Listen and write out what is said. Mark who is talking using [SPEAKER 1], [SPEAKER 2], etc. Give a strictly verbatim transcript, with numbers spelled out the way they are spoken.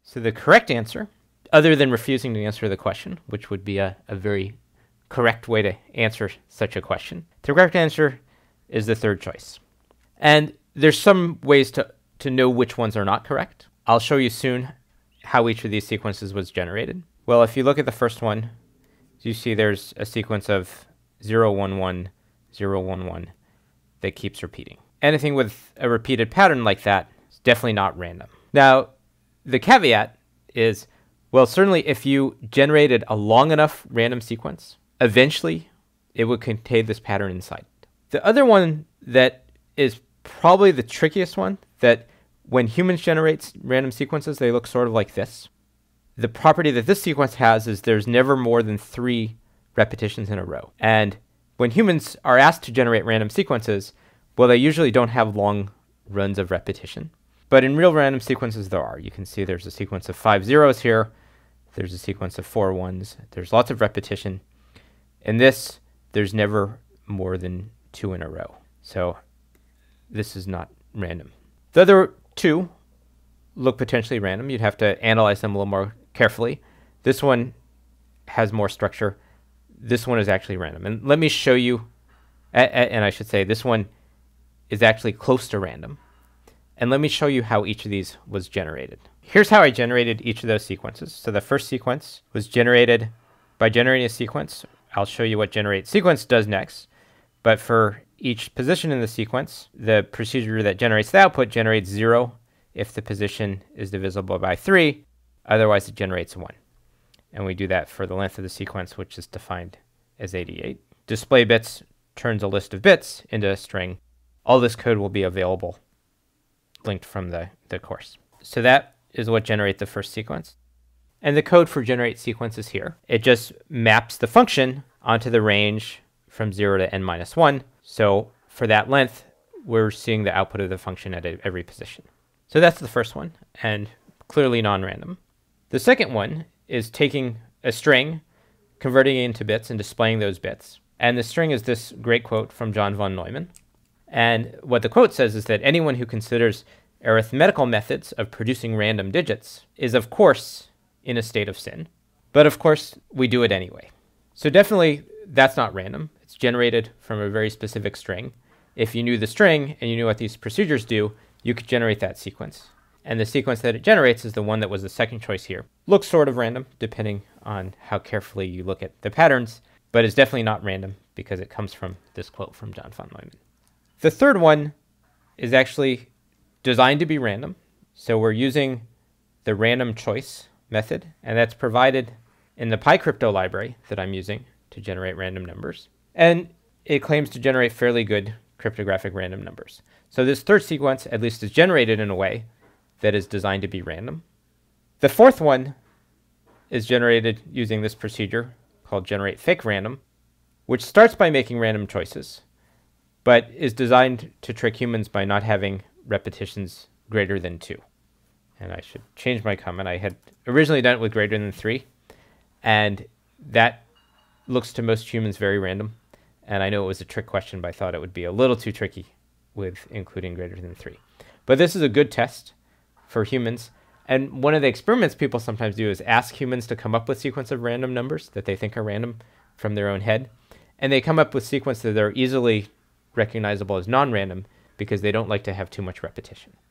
[SPEAKER 1] So the correct answer, other than refusing to answer the question, which would be a, a very correct way to answer such a question, the correct answer is the third choice. And there's some ways to, to know which ones are not correct. I'll show you soon how each of these sequences was generated. Well, if you look at the first one, you see there's a sequence of zero one one, zero one one that keeps repeating. Anything with a repeated pattern like that is definitely not random. Now, the caveat is, well, certainly if you generated a long enough random sequence, eventually it would contain this pattern inside. The other one that is probably the trickiest one, that when humans generate random sequences, they look sort of like this. The property that this sequence has is there's never more than three repetitions in a row. And when humans are asked to generate random sequences, well, they usually don't have long runs of repetition. But in real random sequences, there are. You can see there's a sequence of five zeros here. There's a sequence of four ones. There's lots of repetition. In this, there's never more than two in a row. So this is not random. The other two look potentially random. You'd have to analyze them a little more carefully. This one has more structure. This one is actually random. And let me show you, and I should say this one is actually close to random. And let me show you how each of these was generated. Here's how I generated each of those sequences. So the first sequence was generated by generating a sequence. I'll show you what generate sequence does next. But for each position in the sequence, the procedure that generates the output generates zero if the position is divisible by three. Otherwise, it generates one. And we do that for the length of the sequence, which is defined as eighty-eight. Display bits turns a list of bits into a string. All this code will be available linked from the, the course. So that is what generates the first sequence. And the code for generate sequence is here. It just maps the function onto the range from zero to n minus one. So for that length, we're seeing the output of the function at a, every position. So that's the first one, and clearly non-random. The second one is taking a string, converting it into bits, and displaying those bits. And the string is this great quote from John von Neumann. And what the quote says is that anyone who considers arithmetical methods of producing random digits is, of course, in a state of sin. But of course, we do it anyway. So definitely, that's not random. It's generated from a very specific string. If you knew the string and you knew what these procedures do, you could generate that sequence. And the sequence that it generates is the one that was the second choice here. Looks sort of random, depending on how carefully you look at the patterns, but it's definitely not random because it comes from this quote from John von Neumann. The third one is actually designed to be random. So we're using the random choice method, and that's provided in the PyCrypto library that I'm using to generate random numbers. And it claims to generate fairly good cryptographic random numbers. So this third sequence at least is generated in a way that is designed to be random. The fourth one is generated using this procedure called generate fake random, which starts by making random choices, but is designed to trick humans by not having repetitions greater than two. And I should change my comment. I had originally done it with greater than three, and that looks to most humans very random. And I know it was a trick question, but I thought it would be a little too tricky with including greater than three. But this is a good test for humans. And one of the experiments people sometimes do is ask humans to come up with a sequence of random numbers that they think are random from their own head. And they come up with sequences that are easily recognizable as non-random because they don't like to have too much repetition.